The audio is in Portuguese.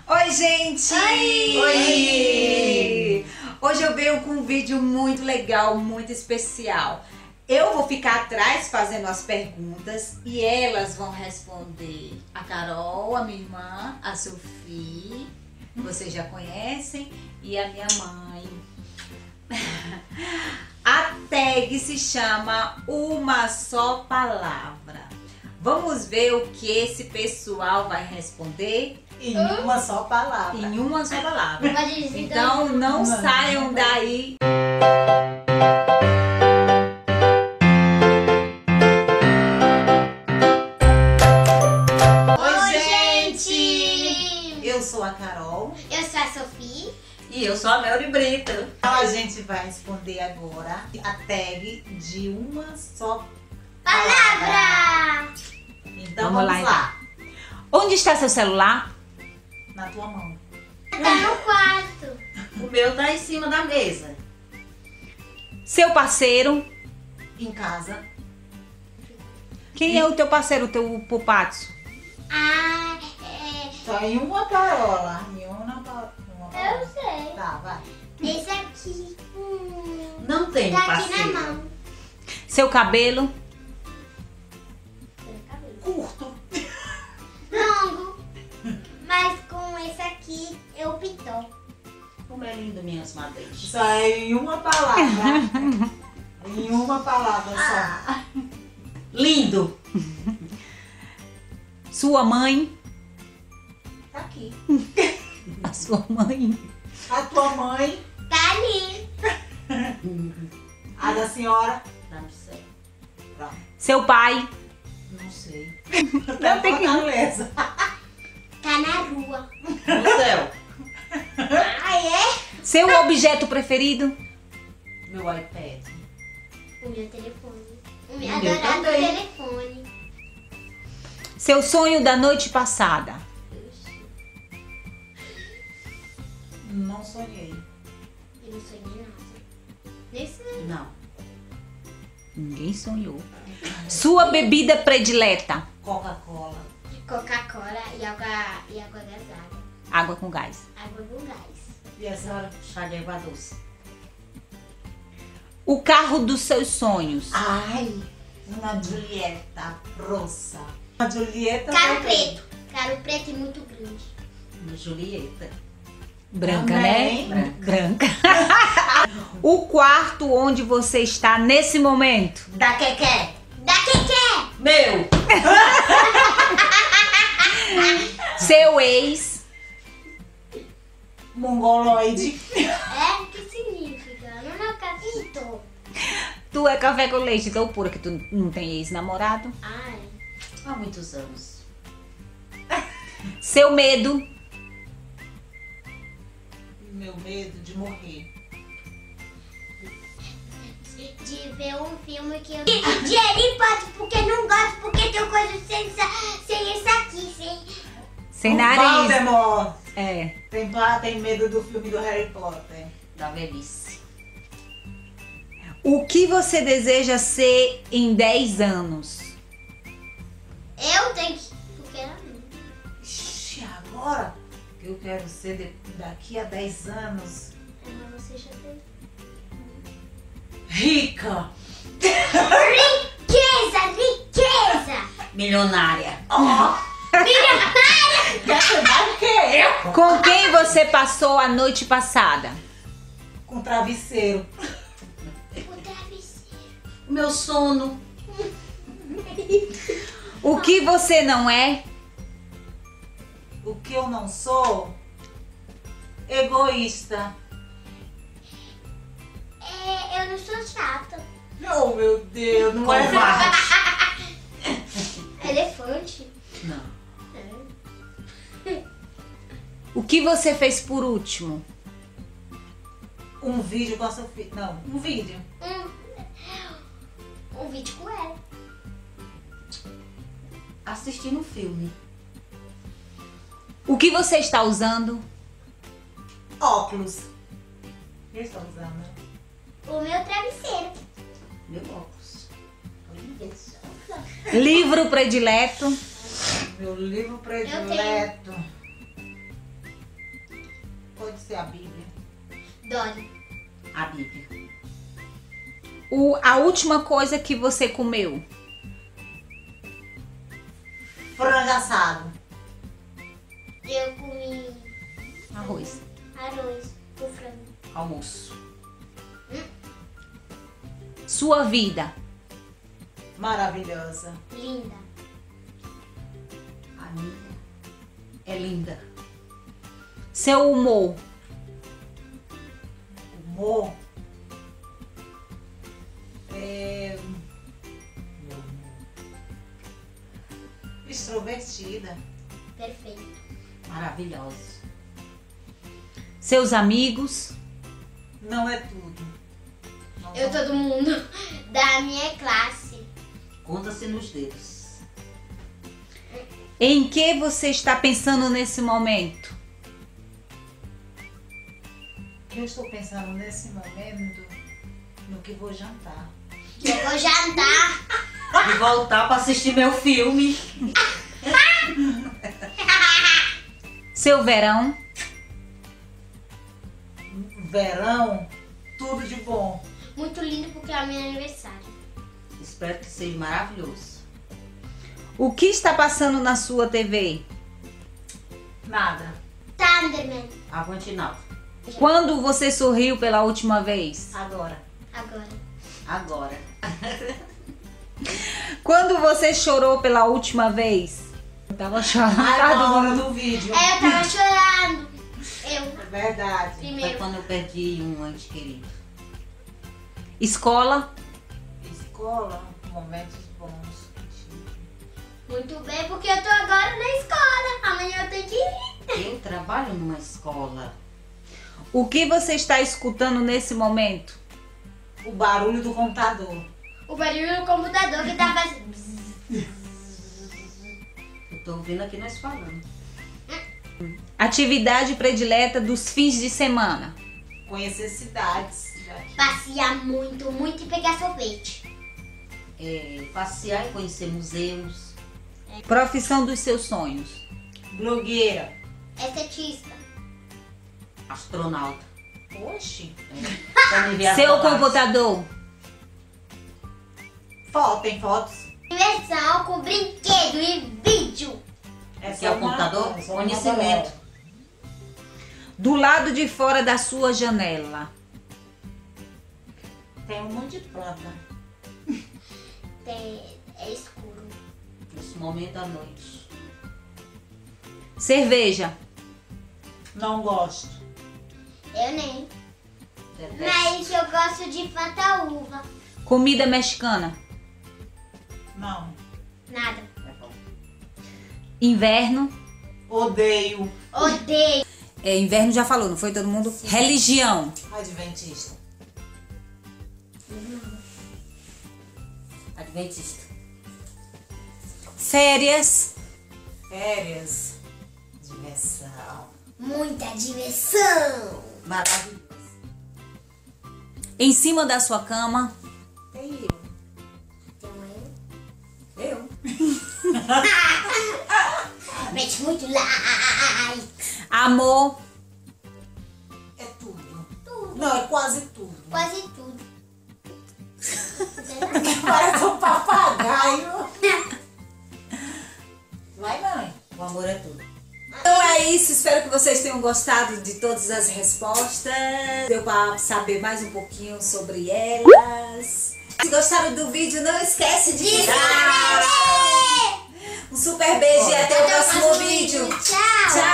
Oi, gente! Oi! Oi! Hoje eu venho com um vídeo muito legal, muito especial. Eu vou ficar atrás fazendo as perguntas e elas vão responder. A Carol, a minha irmã, a Sofia, que vocês já conhecem, e a minha mãe. A tag se chama Uma Só Palavra. Vamos ver o que esse pessoal vai responder? Em uma só palavra. Em uma só palavra. Pode dizer Então não saiam daí. Oi, gente! Eu sou a Carol. Eu sou a Sofia. E eu sou a Melody Brito. Então a gente vai responder agora a tag de uma só Palavra! Então Vamos vamos lá, lá. Onde está seu celular? Na tua mão. Tá no quarto. O meu tá em cima da mesa. Seu parceiro? Em casa. Quem é o teu parceiro, o teu pupazzo? Ah, Só em uma parola. Em uma parola. eu sei. Tá, vai. Esse aqui. Não tem Tá aqui parceiro. na mão. Seu cabelo? Curto. Longo. Mas com esse aqui eu pintou. Como é lindo, minhas madrinhas. Só em uma palavra. Em uma palavra só. Lindo. Sua mãe? Tá aqui. A sua mãe? A tua mãe. Tá ali. A da senhora. Tá no céu. Pronto. Seu pai? Não sei. Tá tem que- Fortaleza. Tá na rua. No céu. Ah, é? Seu objeto preferido? Meu iPad. O meu telefone. O meu O meu adorado também. telefone. Seu sonho da noite passada? Não sonhei. Eu não sonhei nada. Nesse não. Não. Ninguém sonhou. Sua bebida predileta? Coca-Cola. Coca-Cola e água gasada. Água com gás. Água com gás. E a senhora? Chá de erva doce. O carro dos seus sonhos? Ai, uma Julieta rossa. Uma Julieta Caro também. preto. Caro preto e muito grande. Uma Julieta. Branca, Também. né? Branca. O quarto onde você está nesse momento? Da Quequé. Da Keké! Meu. Seu ex? Mongoloide. É? O que significa? Não acredito. Tu é café com leite tão pura que tu não tem ex-namorado? Ai. Há muitos anos. Seu medo? Meu medo de morrer. De ver um filme que eu... De Harry Potter, porque não gosto, porque tem coisa sem isso aqui, Sem O nariz. Voldemort. É. Tem medo do filme do Harry Potter. Da velhice. O que você deseja ser em 10 anos? Eu tenho que... Porque era mim. Ixi, agora eu quero ser daqui a 10 anos Mas você já tem... rica. Riqueza, riqueza! Milionária. Quer ser mais que eu? Com quem você passou a noite passada? Com travesseiro. O travesseiro. O meu sono. O que você não é? O que eu não sou? Egoísta. É, eu não sou chata. Oh, meu Deus, não é Covarde. Elefante. Não. É. O que você fez por último? um vídeo com a Sofia. Não, um vídeo. Um vídeo com ela. Assistindo um filme. O que você está usando? Óculos. Eu estou usando. O meu travesseiro. Meu óculos. Livro predileto? Meu livro predileto. pode ser a Bíblia. Dory. A Bíblia. A última coisa que você comeu. Frango assado. Eu comi Arroz. arroz com frango. Almoço. Sua vida. Maravilhosa. Linda. A minha é linda. Seu humor. Humor. Extrovertida. Perfeito. Maravilhosa. Seus amigos. Não é tudo. Não Eu, são- todo mundo da minha classe. Conta-se nos dedos. Em que você está pensando nesse momento? Eu estou pensando nesse momento no que vou jantar. Eu vou jantar. E voltar pra assistir meu filme. Seu verão. Verão, tudo de bom. Muito lindo porque é meu aniversário. Espero que seja maravilhoso. O que está passando na sua TV? Nada. Thunderman. Avantinal. Quando você sorriu pela última vez? Agora. Agora. Agora. Quando você chorou pela última vez? Eu tava chorando. Ai, na hora do vídeo. Eu tava chorando. Eu, É verdade. Foi primeiro. quando eu perdi um ente querido. Escola. Escola, momentos bons. Muito bem, porque eu tô agora na escola. Amanhã eu tenho que ir. Eu trabalho numa escola. O que você está escutando nesse momento? O barulho do computador. O barulho do computador que tá fazendo. bzz. Eu tô ouvindo aqui nós falando. Atividade predileta dos fins de semana. Conhecer cidades. Passear muito, muito e pegar sorvete. Passear e conhecer museus. Profissão dos seus sonhos. Blogueira. Estetista. Astronauta. Oxi. Pra me ver as Seu galáxias. computador. Foto, tem fotos. Diversão com brinquedo e vídeo. Que é o computador? Conhecimento. Do lado de fora da sua janela. Tem um monte de planta. É escuro. Nesse momento à noite. Cerveja. Não gosto. Eu nem. Detesto. Mas eu gosto de Fanta uva. Comida mexicana. Não. Nada. É bom. Inverno. Odeio. Odeio. Inverno já falou, não foi todo mundo? Religião. Adventista. Adventista. Férias. Férias. Diversão. Muita diversão. Maravilhoso. Em cima da sua cama. Tem eu. Então Eu? mete muito like. Amor. É tudo. Não, é quase tudo. Quase tudo. Parece um papagaio. Vai, mãe. O amor é tudo. Então é isso, espero que vocês tenham gostado de todas as respostas. Deu para saber mais um pouquinho sobre elas. Se gostaram do vídeo, não esquece de clicar. Um super beijo e até o próximo vídeo. Tchau. Tchau!